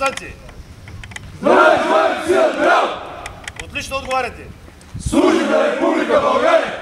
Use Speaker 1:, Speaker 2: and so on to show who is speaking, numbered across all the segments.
Speaker 1: курсанти?
Speaker 2: Здраве, желаем си, адмирал!
Speaker 1: Отлично отговаряте.
Speaker 2: Служим на Република България!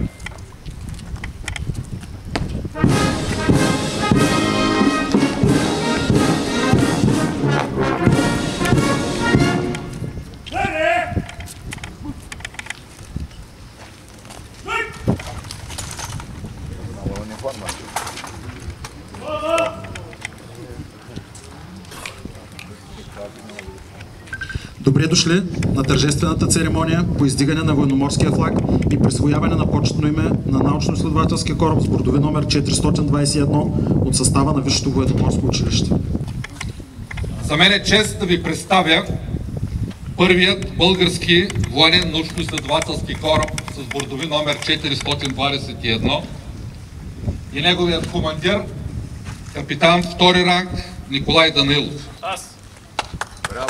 Speaker 3: Добре дошли на тържествената церемония по издигане на военноморския флаг и присвояване на почетно име на научно-изследователския кораб с бордови номер 421 от състава на Висшето военноморско училище.
Speaker 4: За мен е чест да ви представя първият български военен научно-изследователски кораб с бордови номер 421 и неговият командир, капитан втори ранг Николай Данаилов.
Speaker 1: Аз.
Speaker 2: Браво!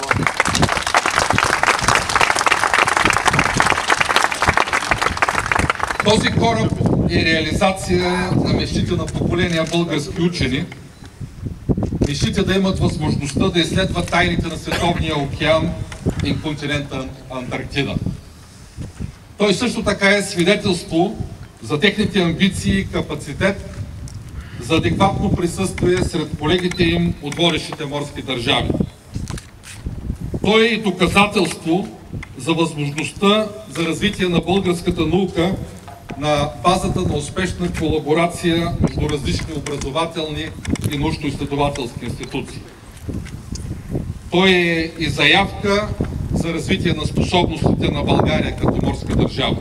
Speaker 4: Този кораб е реализация на мечтите на поколения български учени, мечтите да имат възможността да изследват тайните на Световния океан и континента Антарктида. Той също така е свидетелство за техните амбиции и капацитет за адекватно присъствие сред колегите им от водещите морски държави. Той е и доказателство за възможността за развитие на българската наука на базата на успешна колаборация между различни образователни и научно-изследователски институции. Той е и заявка за развитие на способностите на България като морска държава.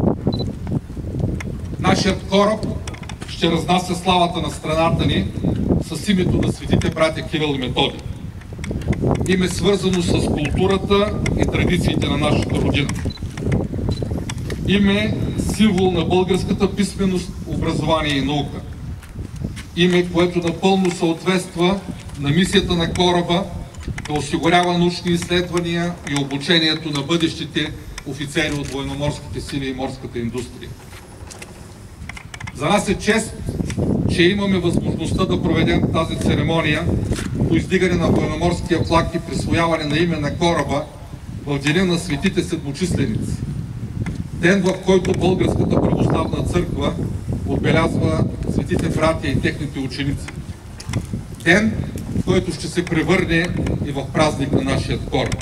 Speaker 4: Нашият кораб ще разнася славата на страната ни с името на светите братя Кирил и Методий. Име свързано с културата и традициите на нашата родина. Име символ на българската писменост, образование и наука. Име, което напълно съответства на мисията на кораба да осигурява научни изследвания и обучението на бъдещите офицери от военноморските сили и морската индустрия. За нас е чест, че имаме възможността да проведем тази церемония по издигане на военноморския флаг и присвояване на име на кораба в деня на светите седмочисленици. Ден, в който Българската православна църква отбелязва светите братя и техните ученици. Ден, който ще се превърне и в празник на нашия кораб.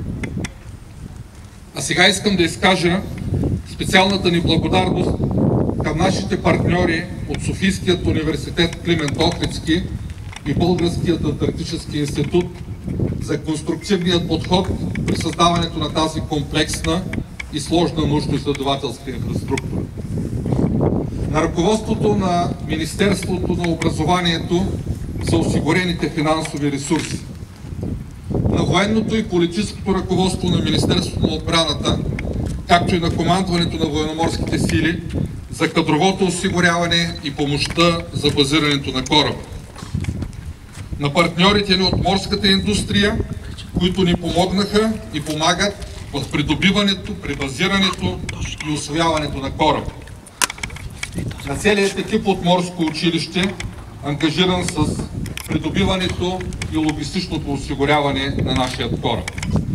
Speaker 4: А сега искам да изкажа специалната ни благодарност към нашите партньори от Софийският университет Климент Охридски и Българският антарктически институт за конструктивният подход при създаването на тази комплексна и сложна научно-изследователска инфраструктура. На ръководството на Министерството на образованието са осигурените финансови ресурси. На военното и политическото ръководство на Министерството на отбраната, както и на командването на военноморските сили за кадровото осигуряване и помощта за базирането на кораба. На партньорите ни от морската индустрия, които ни помогнаха и помагат в придобиването, пребазирането и усвояването на кораба. На целият екип от морско училище, ангажиран с придобиването и логистичното осигуряване на нашия кораб.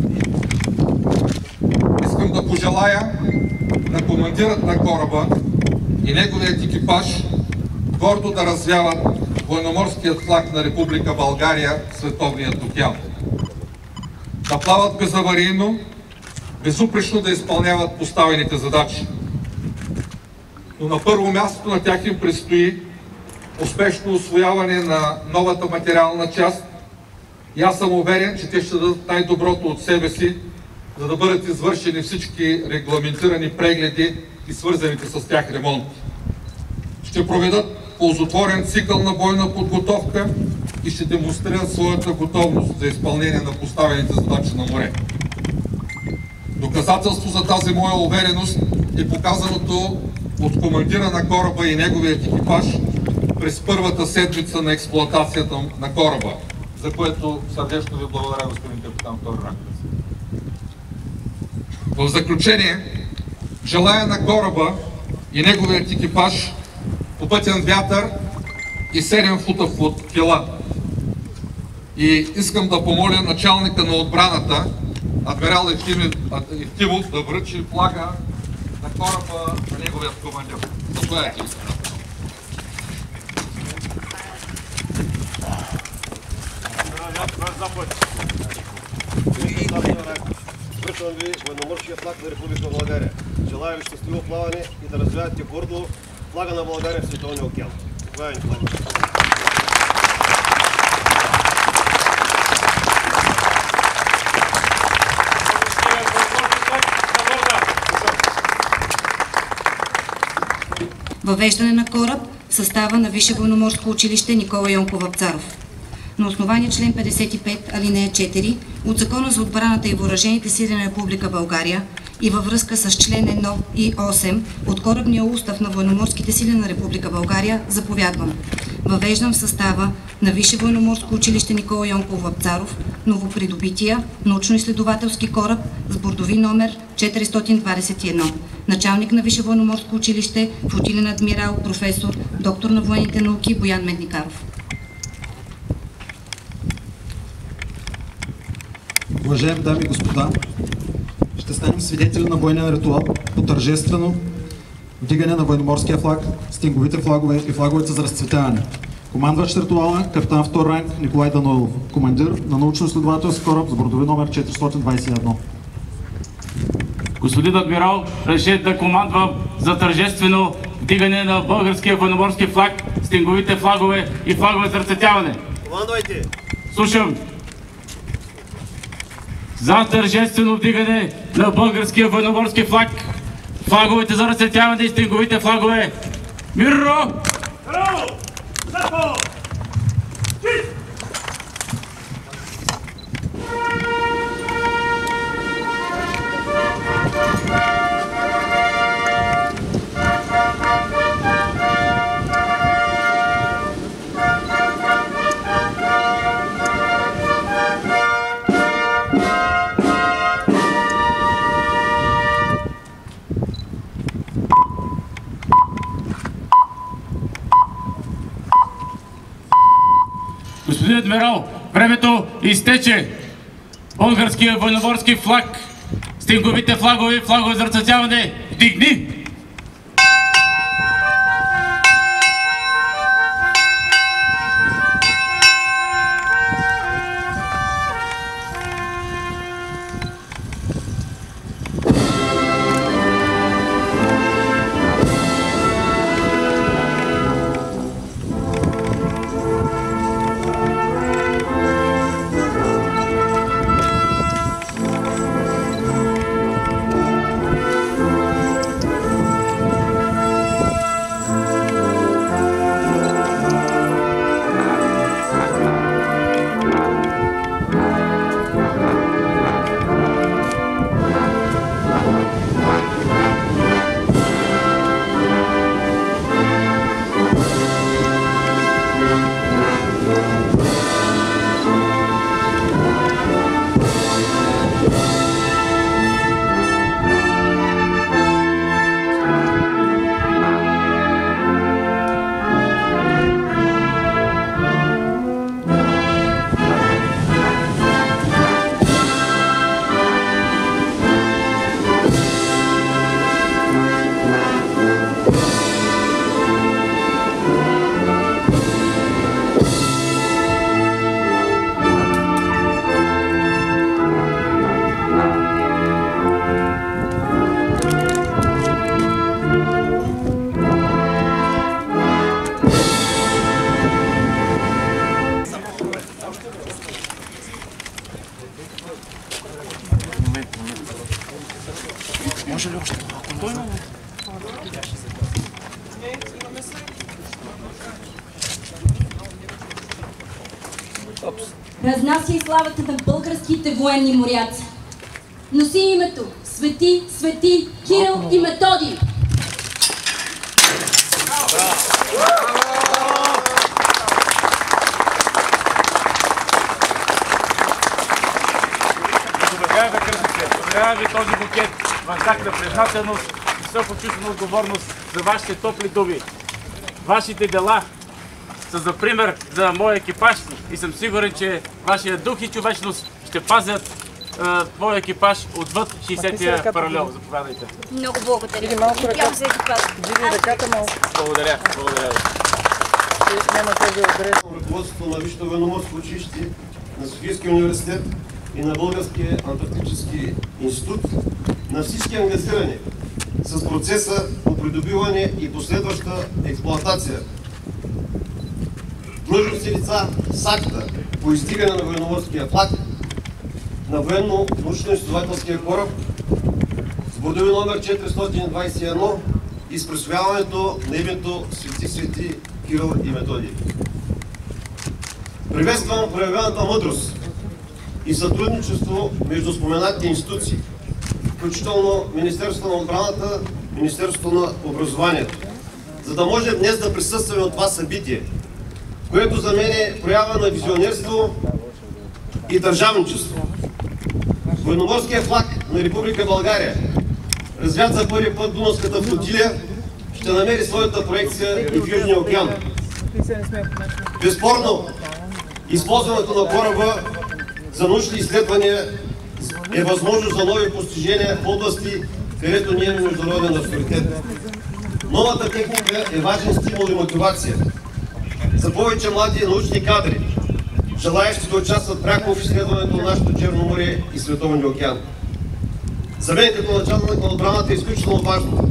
Speaker 4: Искам да пожелая на командирът на кораба и неговият екипаж гордо да развяват военноморският флаг на Република България в Световният океан. Да плават безаварийно, безупречно да изпълняват поставените задачи. Но на първо място на тях им предстои успешно усвояване на новата материална част и аз съм уверен, че те ще дадат най-доброто от себе си, за да бъдат извършени всички регламентирани прегледи и свързаните с тях ремонти. Ще проведат ползотворен цикъл на бойна подготовка и ще демонстрират своята готовност за изпълнение на поставените задачи на море. Доказателство за тази моя увереност е показаното от командира на кораба и неговият екипаж през първата седмица на експлоатацията на кораба, за което сърдечно ви благодаря, господин капитан втори ранг. В заключение, желая на кораба и неговият екипаж попътен вятър и 7 фута под кила. И искам да помоля началника на отбраната, адмирал Евтимов, да връчи флага на кораба на неговият командир. Заповядайте.
Speaker 1: Връчвам ви военноморския флаг на Република България. Желая ви щастливо плаване и да развивате гордо флага на България в Световния океан. Това е
Speaker 5: Въвеждане на кораб в състава на Висше военноморско училище Никола Йонков Вапцаров. На основание член 55, алинея 4 от Закона за отбраната и въоръжените сили на Република България и във връзка с член 1 и 8 от Корабния устав на военноморските сили на Република България заповядвам. Въвеждам в състава на Висше военноморско училище Никола Йонков Вапцаров новопридобития научно-изследователски кораб с бордови номер 421. Началник на Висше военноморско училище, флотилен адмирал, професор, доктор на военните науки Боян Медникаров.
Speaker 3: Уважаеми дами и господа, ще станем свидетели на военен ритуал по тържествено вдигане на военноморския флаг, стинговите флагове и флаговете за разцветяване. Командващ ритуала, капитан втор ранг Николай Даноилов, командир на научно-изследователски кораб с бордови номер 421.
Speaker 6: Господин адмирал, решете да командвам за тържествено вдигане на българския военноморски флаг, стинговите флагове и флагове за разцветяване.
Speaker 1: Командвайте!
Speaker 6: Слушам! За тържествено вдигане на българския военноморски флаг, флаговете за разцветяване и стинговите флагове. Мирно! Господин адмирал, времето изтече. Българския военноморски флаг, стинговите флагове, флагове за разцветяване, вдигни!
Speaker 7: Разнася и славата на българските военни моряци. Носи името Свети, Свети, Кирил и Методий. Подарявам ви този букет в знак на признателност и високочувствена отговорност за вашите топли думи. Вашите дела
Speaker 6: са за пример за моя екипаж и съм сигурен, че вашия дух и човечност ще пазят твоя екипаж отвъд 60-тия паралел. Заповядайте.
Speaker 7: Много благодаря.
Speaker 8: Диги малко ръката. Диги ръката малко.
Speaker 6: Благодаря. Благодаря ви.
Speaker 8: Няма този адрес.
Speaker 1: Ръководството на Висшето военноморско училище, на Софийския университет и на Българския антарктически институт, на всички ангажирани с процеса по придобиване и последваща експлоатация. Длъжностни лица с акта по издигане на военноморския флаг на военно-научно-изследователския кораб с бордови номер 421 и с присвояването на името Свети Кирил и Методий. Приветствам проявената мъдрост и сътрудничество между споменатите институции, включително Министерството на отбраната, Министерството на образованието, за да може днес да присъстваме от това събитие, което за мен е проява на визионерство и държавничество. Военноморският флаг на Република България, развят за първи път Дунавската флотилия, ще намери своята проекция и в Южния океан. Безспорно, използването на кораба за научни изследвания е възможност за нови постижения в области, където ние имаме международен авторитет. Новата техника е важен стимул и мотивация за повече млади научни кадри, желаещи да участват пряко в изследването на нашето Черно море и Световния океан. За мен като началник на отбраната е изключително важно,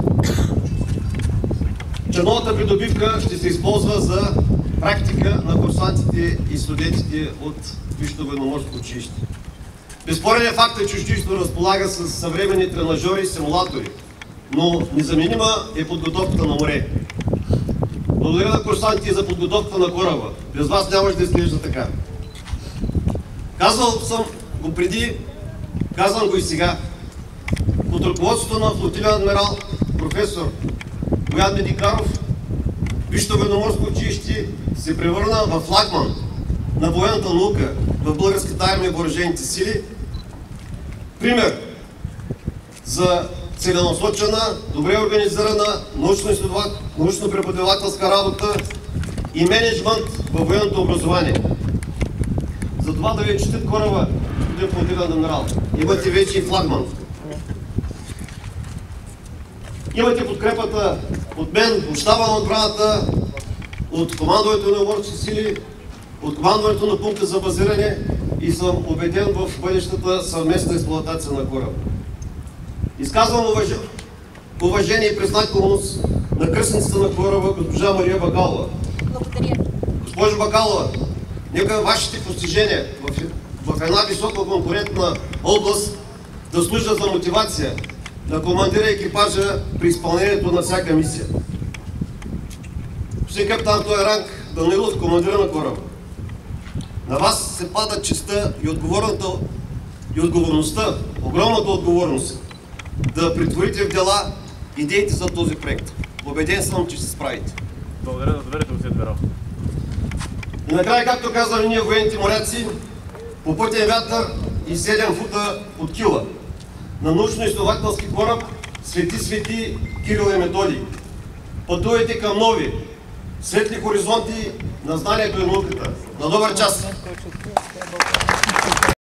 Speaker 1: че новата придобивка ще се използва за практика на курсантите и студентите от Висшето военноморско училище. Безспорен е фактът, че училището разполага с съвременни тренажери и симулатори, но незаменима е подготовката на море. Благодаря на курсантите за подготовката на кораба. Без вас нямаше да изглежда така. Казвал съм го преди, казвам го и сега. Под ръководството на флотилен адмирал професор Боян Медикаров, Висшето военноморско училище се превърна в флагман на военната наука в Българската армия и въоръжените сили. Пример за целенасочена, добре организирана научно-преподавателска работа и мениджмънт във военното образование. За това да ви четат кораба, господин флотилен адмирал, имате вече и флагман. Имате подкрепата от мен, от щаба на отбраната, от командването на военноморски сили, от командването на пункта за базиране и съм убеден в бъдещата съвместна експлоатация на кораба. Изказвам уважение и признателност на кръстницата на кораба госпожа Мария Бакалова.
Speaker 7: Благодаря.
Speaker 1: Госпожо Бакалова, нека вашите постижения в една висока конкурентна област да служат за мотивация на командира екипажа при изпълнението на всяка мисия. Господин капитан, този ранг Данилов, командира на кораба. На вас се пада честта и отговорността, огромната отговорност да претворите в дела идеите за този проект. Убеден съм, че ще се справите.
Speaker 6: Благодаря за доверието, господин адмирал.
Speaker 1: И накрая, както казваме ние военните моряци, по пътен вятър и 7 фута от кила на научно-изследователски кораб Свети Кирил и Методий. Пътувайте към нови, светли хоризонти на знанието и науката. На добър час!